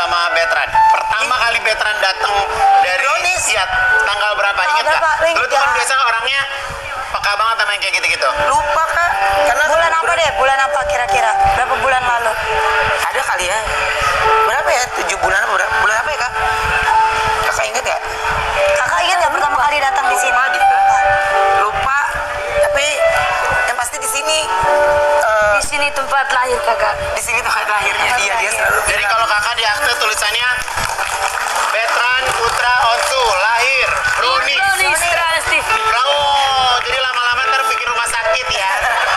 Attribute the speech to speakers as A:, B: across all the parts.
A: sama Betran. Pertama kali Betran datang dari
B: Brownies.
A: ya, tanggal berapa? Ingat
B: berapa?
A: nggak? Lu tuh kan
B: Ingat.
A: biasa orangnya peka banget sama yang kayak gitu-gitu.
B: Lupa kak. Karena
C: Bulan apa deh? Bulan apa kira-kira? Berapa bulan lalu?
B: ada kali ya. Berapa ya? 7 bulan apa? Bulan apa ya kak? Kakak inget gak?
C: Kakak ingat nggak pertama kali datang di sini?
B: Lupa gitu. Lupa. Tapi yang pasti di sini.
C: Di sini tempat lahir kakak.
B: Di sini tempat lahirnya. Iya dia selalu.
A: Jadi kalau kakak di akte tulisannya Betran Putra Onsu lahir Brownies.
C: Brownies Trans TV.
A: Oh, jadi lama-lama ntar bikin rumah sakit ya.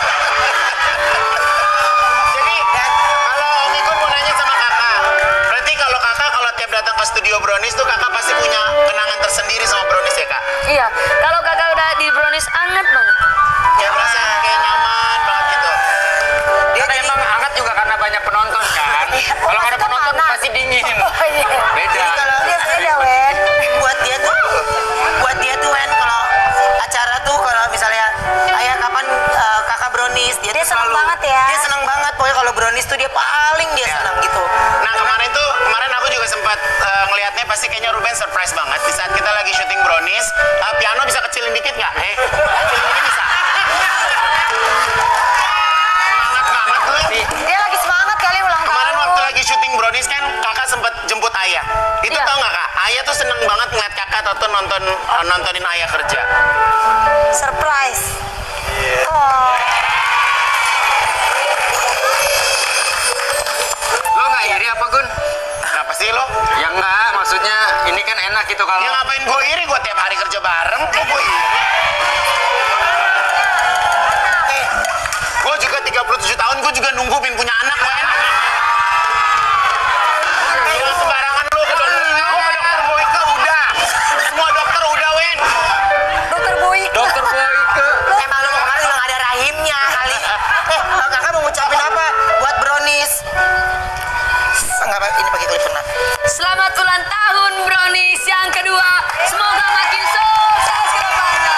A: Jadi kalau Om Igun mau nanya sama kakak, berarti kalau kakak kalau tiap datang ke studio Brownies tuh kakak pasti punya kenangan tersendiri sama Brownies ya kak?
C: Iya, kalau kakak udah di Brownies anget banget.
A: Ya merasa kayak nyaman banget gitu.
B: Dia
D: Kan
B: jadi
D: emang hangat juga karena banyak penonton kan. Kalau nggak ada penonton pasti dingin.
C: Oh iya.
D: Beda.
B: Jadi kalau
C: Dia beda, Wen.
B: buat dia tuh Wen kalau acara tuh kalau misalnya ayah kapan kakak Brownies dia
C: Dia
B: tuh
C: seneng
B: selalu
C: banget ya.
B: dia seneng banget pokoknya kalau Brownies tuh dia paling dia seneng gitu.
A: Nah kemarin aku juga sempat ngelihatnya pasti kayaknya Ruben surprise banget di saat kita lagi syuting Brownies. Piano bisa kecilin dikit nggak? Kecilin dikit bisa. Semangat banget lu.
C: Dia lagi semangat kali ulang tahun.
A: Kemarin waktu lagi syuting Brownies kan kakak sempat jemput ayah. Itu
C: Iya.
A: tau nggak kak? Ayah tuh seneng banget ngeliat kakak atau nontonin ayah kerja.
C: Surprise.
A: Iya.
C: Oh.
D: Lo nggak iri apa Gun?
A: Kenapa sih lo?
D: Ya enggak, maksudnya ini kan enak gitu kalau.
A: Ya ngapain gue iri? Gue tiap hari kerja bareng, kok gue iri? Gue juga 37 tahun, gue juga nunggu punya anak, Wen. Jangan sembarangan lo ke dokter. Gue ke dokter Boyke udah. Semua dokter udah, Wen.
C: Dokter Boyke.
D: Dokter Boyke.
B: Emang lu kemarin udah gak ada rahimnya kali. Kakak mau ngucapin apa buat Brownies? Enggak apa ini pakai telepon nak.
C: Selamat ulang tahun Brownies yang kedua. Semoga makin sukses ke depannya.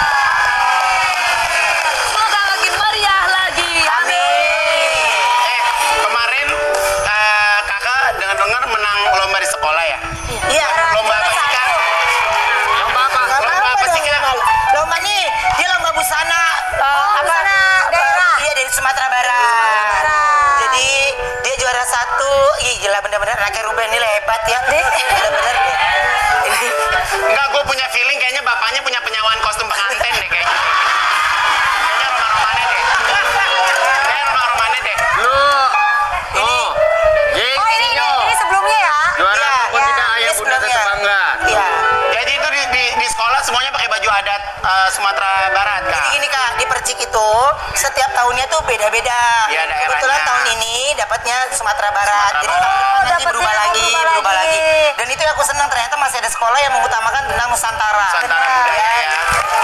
C: Semoga makin meriah lagi. Amin.
A: Kemarin kakak dengar-dengar menang lomba di sekolah ya?
B: Iya.
A: Lomba apa sih, Kak?
D: Lomba apa?
A: Lomba apa sih, Kak?
B: Lomba nih, dia lomba busana.
C: busana daerah.
B: Iya dari Sumatera Barat. Jadi dia juara 1. Ih gila bener-bener anaknya Ruben ini hebat ya. Bener-bener deh. Ini
A: Enggak, gue punya feeling kayaknya bapaknya punya penyewaan kostum pengantin deh kayaknya. Kayaknya rumah-rumahnya deh. Kayaknya rumah-rumahnya deh.
D: Lu. Tuh.
C: Oh
D: Jessinya.
C: ini sebelumnya ya.
D: Juara
B: Iya,
D: ataupun
B: iya,
D: tidak ayah
B: ini
D: bunda
B: sebelumnya.
D: tetap bangga.
B: Iya.
A: Jadi itu di sekolah semuanya pakai baju adat Sumatera Barat, Kak.
B: Jadi gini Kak, di Percik itu setiap tahunnya tuh beda-beda.
A: Iya, daerahnya.
B: Kebetulan tahun ini dapatnya Sumatera Barat. Jadi
A: Sumatera
B: tahun depan nanti
C: dapatnya
B: berubah lagi,
C: berubah
B: berubah
C: lagi.
B: lagi. Dan itu yang aku senang ternyata masih ada sekolah yang mengutamakan tentang Nusantara.
A: Nusantara
C: Benar.
A: budaya ya.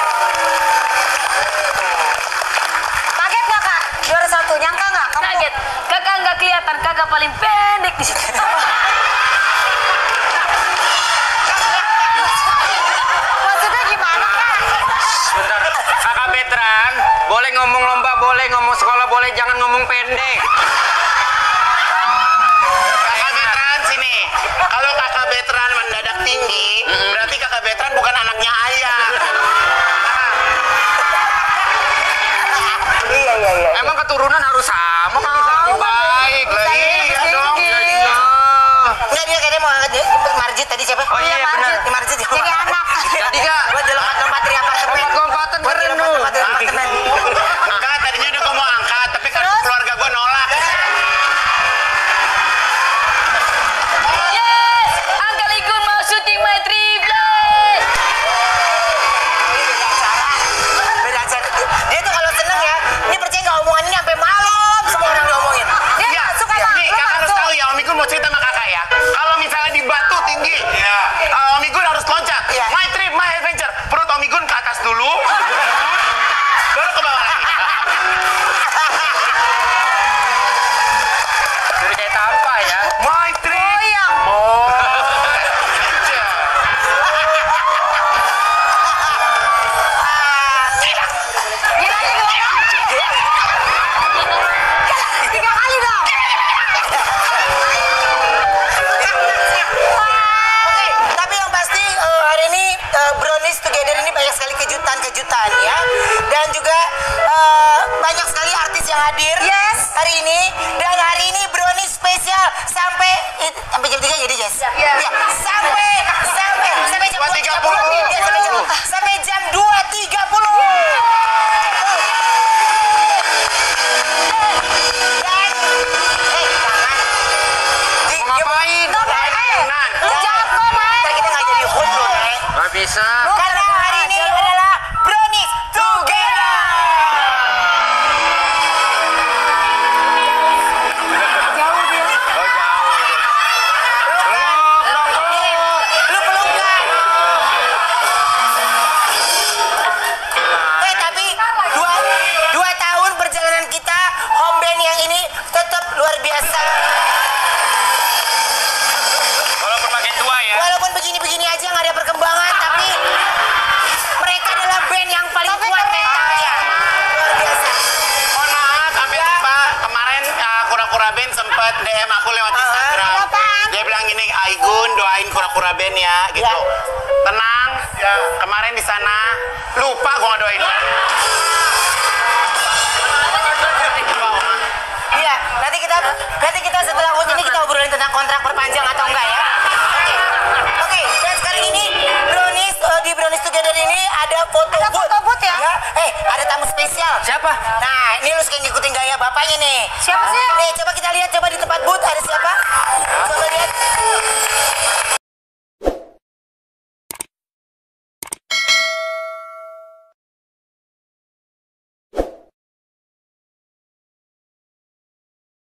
C: Kaget nggak kak? Juara 1 nyangka nggak? Kaget. Kakak nggak kelihatan. Kakak paling pendek di situ. Maksudnya gimana kak?
D: Bentar. Kakak Betran, boleh ngomong lomba, boleh ngomong sekolah, boleh jangan ngomong pendek.
A: Kakak Betran sini. Kalau kakak Betran mendadak tinggi, berarti kakak Betran bukan anaknya ayah.
C: Iya.
D: Emang keturunan harus sama kan bisa lebih baik.
A: Lah iya dong.
D: Iya.
B: Enggak dia kayaknya mau angkat jemput Marjit tadi siapa?
D: Oh iya benar.
B: Di Marjit ya.
C: Jadi anak.
D: Jadi Kak,
B: Buat di lompat-lompat di apartemen.
D: lompat-lompatan
B: Buat di
D: keren lu.
B: lompat-lompat di apartemen.
A: Enggak, tadinya udah gue mau angkat, tapi karena keluarga gue nolak.
C: Yes! Uncle Igun mau syuting My Triplet.
B: Beda acara. Dia tuh kalau seneng ya, ini percaya nggak omongannya sampai malam semua orang diomongin.
C: Dia
A: Iya,
C: masuk apa?
A: nih
C: Lu
A: kakak harus
C: masuk.
A: tahu ya, Om Igun mau cerita sama kakak ya. Kalau misalnya di batu tinggi, Om Igun harus loncat.
B: Iya.
A: My trip, my adventure.
B: hari ini. Dan hari ini brownies spesial sampai jam 3 jadi Jess?
C: Iya.
B: Ya, sampai jam 2.30. Ya, sampai jam 2.30. Dan,
D: Ngapain? Tenang.
C: Lu jago, Mai.
B: ntar kita nggak jadi host loh, Neng.
D: Nggak bisa.
B: Karena hari ini adalah brownies together.
C: Jauh dia.
D: Oh, jauh.
B: Lu pelukan. Tapi dua tahun perjalanan kita home band yang ini tetap luar biasa.
D: Walaupun makin tua ya.
B: Walaupun begini-begini aja nggak ada perkembangan, tapi mereka adalah band yang paling kuat mentalnya. Luar biasa.
A: Mohon maaf, sampai lupa kemarin kura-kura band sempet DM aku lewat Instagram.
C: Apaan?
A: Dia bilang gini, Aigun doain kura-kura band ya, gitu.
B: Ya.
A: Tenang, ya, kemarin di sana lupa gua nggak doain.
B: Iya, nanti kita setelah host ini kita obrolin tentang kontrak perpanjang atau enggak ya. Oke, dan sekarang ini brownies di Brownies Together ini ada foto
C: Ada
B: booth.
C: foto booth ya?
B: Ada tamu spesial.
D: Siapa?
B: Nah, ini lu suka ngikutin gaya bapaknya nih.
C: Siapa sih?
B: Nih, coba kita lihat coba di tempat booth ada siapa?